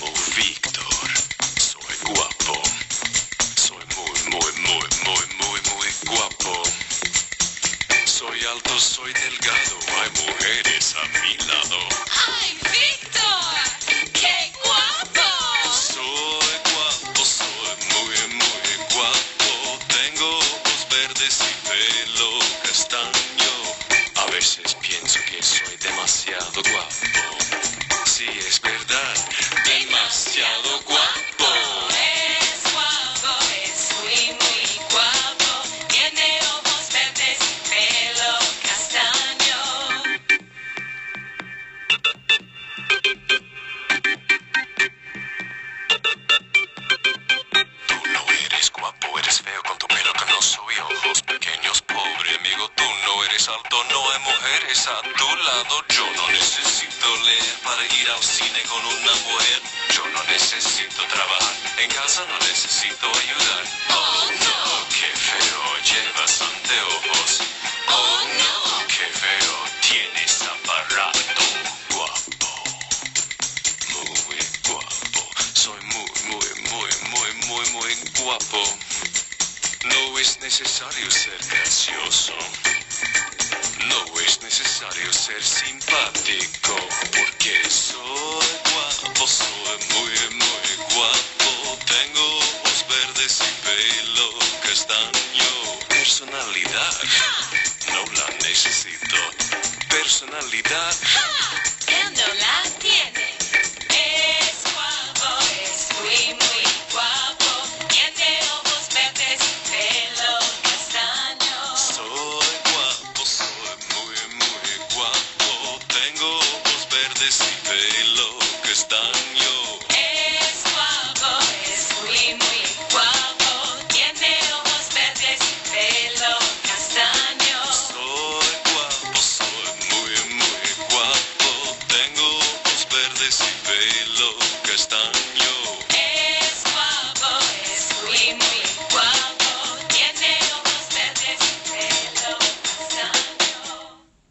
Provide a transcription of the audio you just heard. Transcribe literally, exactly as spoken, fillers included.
llamo Víctor. Soy guapo. Soy muy, muy, muy, muy, muy, muy guapo. Soy alto, soy delgado. Hay mujeres a mi lado. ¡Ay, Víctor! ¡Qué guapo! Soy guapo, soy muy, muy guapo. Tengo ojos verdes y pelo castaño. A veces pienso que soy demasiado guapo. Sí, es verdad, demasiado guapo. Es guapo, es muy, muy guapo. Tiene ojos verdes y pelo castaño. Tú no eres guapo, eres feo con tu pelo canoso y ojos pequeños, pobre amigo. Tú no eres alto, no hay mujeres a tu lado. Yo no necesito leer para ir al cine con una mujer. Yo no necesito trabajar en casa, no necesito ayudar. Oh no, qué feo, llevas anteojos. Oh no, qué feo, tienes aparato. Guapo, muy guapo. Soy muy, muy, muy, muy, muy, muy guapo. No es necesario ser gracioso. No es necesario ser simpático, porque soy guapo, soy muy, muy guapo. Tengo ojos verdes y pelo castaño. Personalidad, no la necesito. Personalidad, Él no la tiene. Es guapo, es muy, muy guapo. Tiene ojos verdes y pelo castaño. soy guapo, soy muy, muy guapo. Tengo ojos verdes y pelo castaño. Es guapo, es muy, muy guapo. Tiene ojos verdes y pelo castaño. Soy guapo, soy muy, muy guapo. Tengo ojos verdes y pelo castaño. Es guapo, es muy, muy